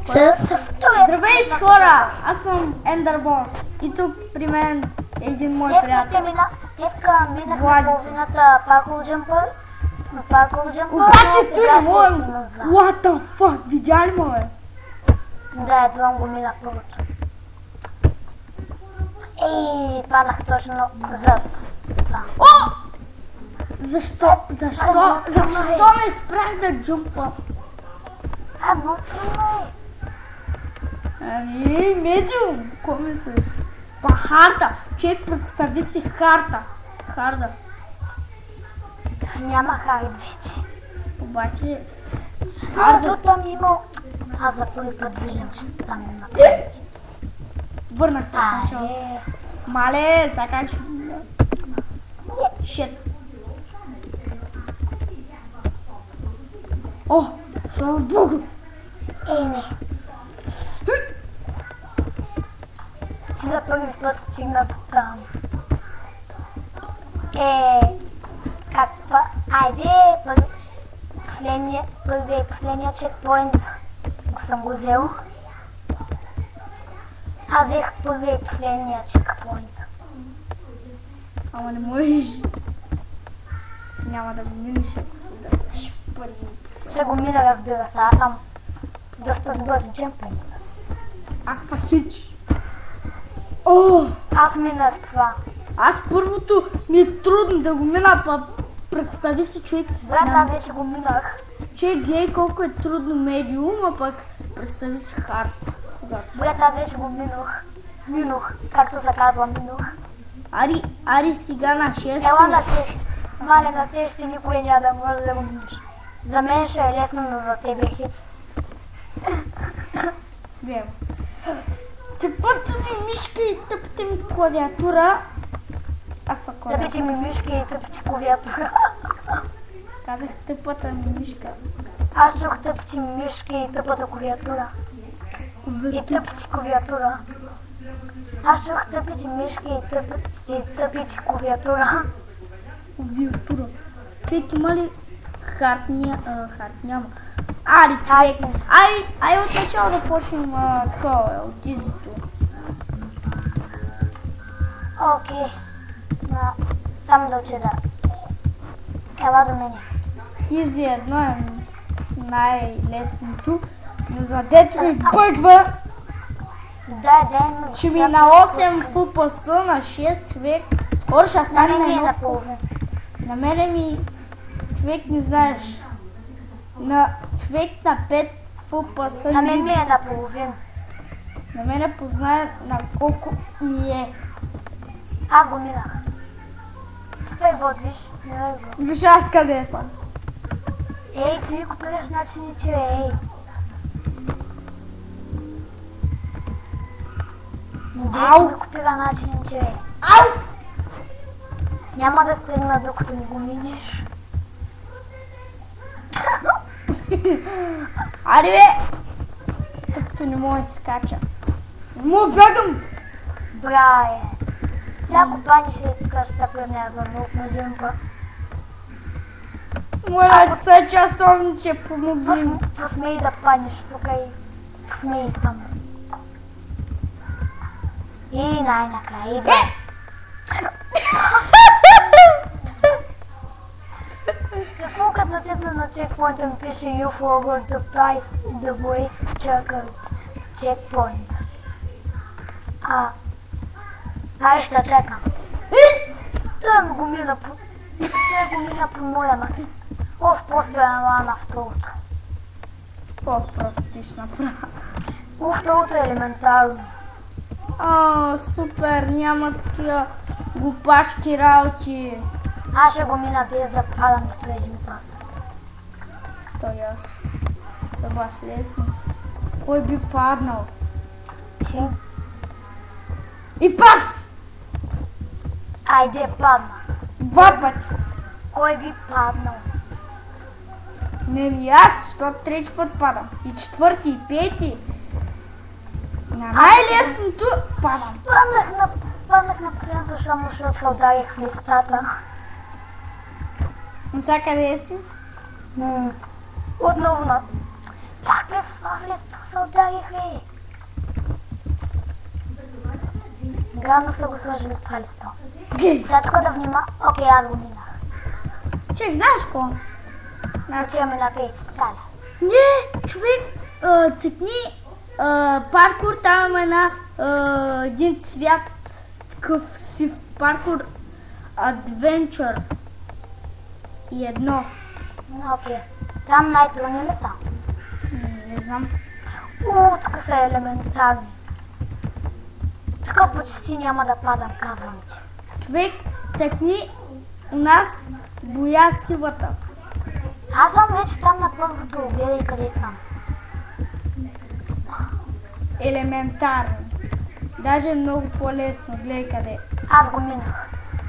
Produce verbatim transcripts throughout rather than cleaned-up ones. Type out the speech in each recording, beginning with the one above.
С втория. Здравейте хора, аз съм Ендърбос и тук при мен е един мой Днес приятел. ще мина, днеска минахме Влади. половината парков джампър. Парков джампър. Обаче но той сега не ще може. снимам вас. What the fuck, видя ли ме? Да, едва го минах първото. Ей, паднах точно зад. това. О! Защо, защо, Ай, защо не спрях да джумпвам? Това е много трудно е. Ами, медиум, какво мислиш? Па харта, човек представи си харта. Харда. Няма хайд вече. Обаче, А, харда, то там има... Аз за първи път виждам, че там има. върнах се в А, началото. е. Мале, сега как ще... Шет. О, слава Богу! Ей, не. Че за първи път стигна до там. Е, как па... Айде, пър... последния, първия и последния чекпоинт съм го взел. Аз взех първия и последния чекпоинт. Ама не можеш. Няма да го минеш, ако вземеш първи. Ще го мина, разбира се, аз съм доста добър джемпинг. Аз па хич. О, Аз минах това. аз първото ми е трудно да го мина, па представи си човек. Брат, на- аз вече го минах. Човек гледай колко е трудно медиум, а пък представи си хард. Когато. Брат, аз вече го минах. Минух, както се казва, минух. Ари, ари сега на шест. Ела на шест. Мале, на следващия никой няма да може да го минеш. За мен ще е лесно, но за тебе хич. Вем. Тъпата ми мишка и тъпата ми клавиатура. Аз пък клавиатура. Тъпичи ми мишки и тъпичи клавиатура. Казах тъпата ми мишка. Аз чух тъпичи ми мишки и тъпата клавиатура. И тъпичи клавиатура. Аз чух тъпичи мишки и, тъп... и тъпичи клавиатура. Клавиатура. Човек има ли хард? Ня... а, хард няма. Ари, човек. Ай, ай от начало да почнем а, такова, от изито. Окей. На... Само да уча да... Ела до мене. Изи едно е най-лесното, но за дето ми бъгва, Дай, дай ми... че ми е на осем ФПС, на шест човек, скоро ще На стане мен на ми е едно. на половин. На мене ми, човек не знаеш, на човек на пет ФПС, На мен ми е на половин. на мене познае на колко ми е. Аз го минах. Спай вод, виж. Минах го. Виж аз къде съм. Ей, ти ми копираш начини, че ей. Не дей, че Ау. ми копира начини, че ей. Ау! Няма да стигна, докато ми го минеш. Ари бе! Тъпто не мога да се скача. Не мога да бягам! Бра, е. Всяко пани ще е така, ще тъпърне за наук на джемпа. Моля, деца часовниче, помогни ми. Посмей да паниш тук и посмей само. И най-накрая иде. Какво като натисна на чекпоинта ми пише You forward the price the voice checker checkpoint. А, ай ще чекам. Той ми го мина по... Той го мина по моя начин. Оф, после е на второто. Какво просто ти ще направя? Уф, второто е елементарно. О, супер, няма такива глупашки работи. Аз ще го мина без да падам като един път. Той аз. Да бас лесно. Кой би паднал? Ти? И пап си! Айде падна. Два пъти. Кой би паднал? Не ми аз, защото трети път падам. И четвърти, и пети. На най-лесното падам. Паднах на, паднах на последното шамо, защото се ударих в листата. Навсякъде си? М- Отново на... Пак през това в листа се ударих ли? Гавно са го сложили това листо. Сега тук да внима... Окей, аз го минах. Чек, знаеш ко? Значи имаме на трети, така ли? Не, човек, а, цъкни а, паркур, там има една, а, един цвят, такъв сив паркур, адвенчър и едно. Окей. Там най-трудни ли са? М, Не знам. Уу, тук са елементарни. Тук почти няма да падам, казвам ти. Човек, цъкни у нас боя силата. Аз съм вече там на първото, гледай къде съм. Елементарно. Даже е много по-лесно, гледай къде. Аз го минах.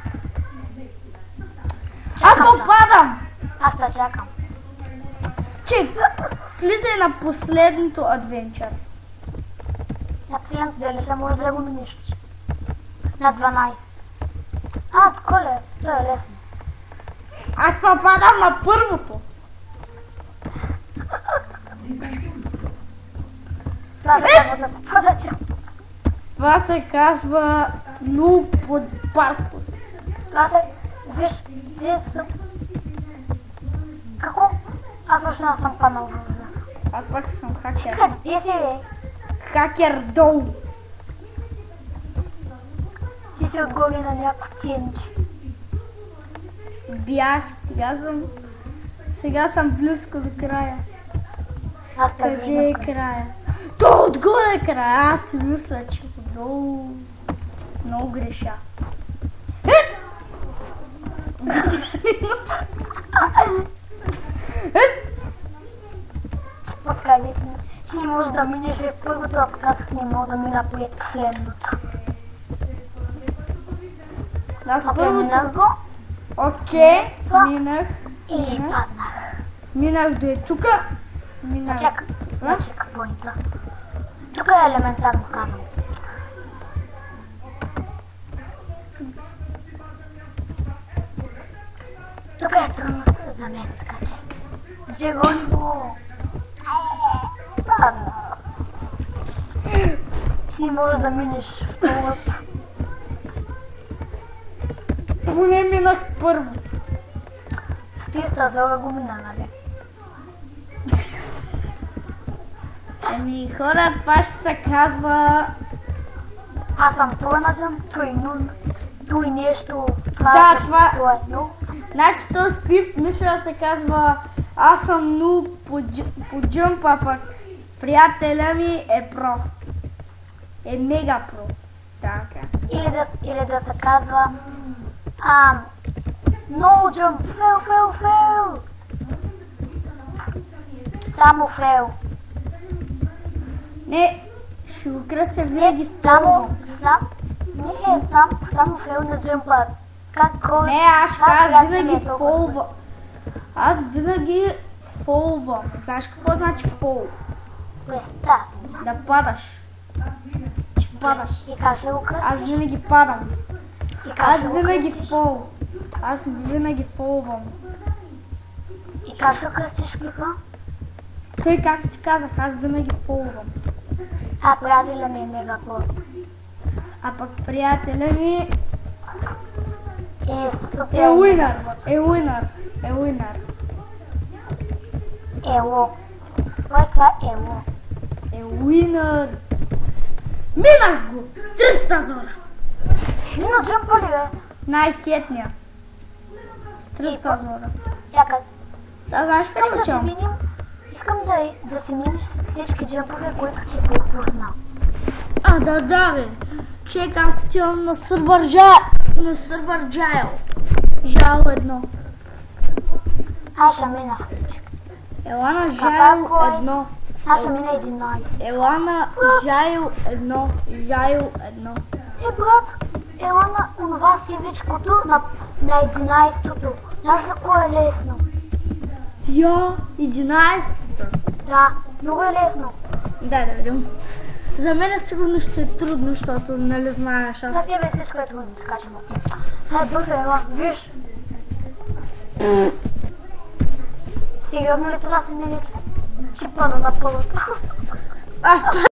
Аз Чакам да. попадам! Аз те чакам. Чек, влизай на последното адвенчър. На последното дали ще може да го минеш. На дванайсет. А, тако ли? То е лесно. Аз попадам на първото. Това се казва да се подачам. Това се казва нуб под паркур. Това се... Виж, ти съм... Какво? Аз въобще не съм паднал в водата. Аз пак съм хакер. Къде ти си, бе? Хакер долу. Ти си отгоре на някакво тенче. Бях, сега съм... Сега съм близко до края. Аз те Къде е виждам. края? То отгоре е края. Аз си мисля, че отдолу много греша. Е! Е! Ти пък къде си? Ти не можеш да минеш е първото, а пък аз не мога да мина пред последното. Аз Окей, първото... минах го Окей, Това. минах. и Минах. паднах. Минах до е тука. А Минах. чакай, А? а чакай поинта. Тук е елементарно казвам. Тук е трудно за мен, така че. Че гони го. Е, падна. Ти не можеш да минеш второто. Поне минах първо. С триста зора го мина, нали? Еми хора, това ще се казва... Аз съм пълначен, той нуль, той нещо, това Да, е същество едно. Значи този скрипт мисля да се казва аз съм нуб по, дж... по джъмп, а пък приятеля ми е про. Е мега про. Така. Или да, или да се казва ам, no jump, fail, fail, fail. Само fail. Не, ще го кръся винаги в Само, сам, не е сам, само fail на джъмпа. Как кой? Не, аз ще как кажа приятел ми винаги е толкова добър? фолва. Аз винаги фолвам. Знаеш какво значи фол? Представа си. Да падаш. Че падаш. И как ще го Аз кръстиш? винаги падам. И как Аз ще го винаги кръстиш? фол. Аз винаги фолвам. И как ще кръстиш клипа? Тъй както ти казах, аз винаги фолвам. А приятеля ми е мега про. А пък приятеля ми Е супер. е уинър. Е уинър. Е уинър. Ело. Кой е това ело? Е уинър. Минах го с триста зора. Мина джъмпа ли бе? Най-сетния. С триста зора. Сяка. Сега знаеш Искам какво да си учам? минем. Искам да, да си минеш всички джъмпове, които ти пропусна. А, да, да, бе. Чек, аз отивам на сървър Джайл. На сървър Джайл. Джайл едно. Аз ще мина всички. Ела на Капа, Джайл бойс. едно. Аз ще мина единайсет. Ела на Джайл едно. Джайл едно. Е, брат, ела на това сивичкото на, на единайсетото. Знаеш ли кое е лесно? Я, единайсета. Да, много е лесно. Дай да видим. За мен сигурно ще е трудно, защото нали знаеш На аз. тебе всичко е трудно, скачам от теб. Ай, бързо, ела, виж. Сериозно ли това се нарича? Чипано на първото. Аз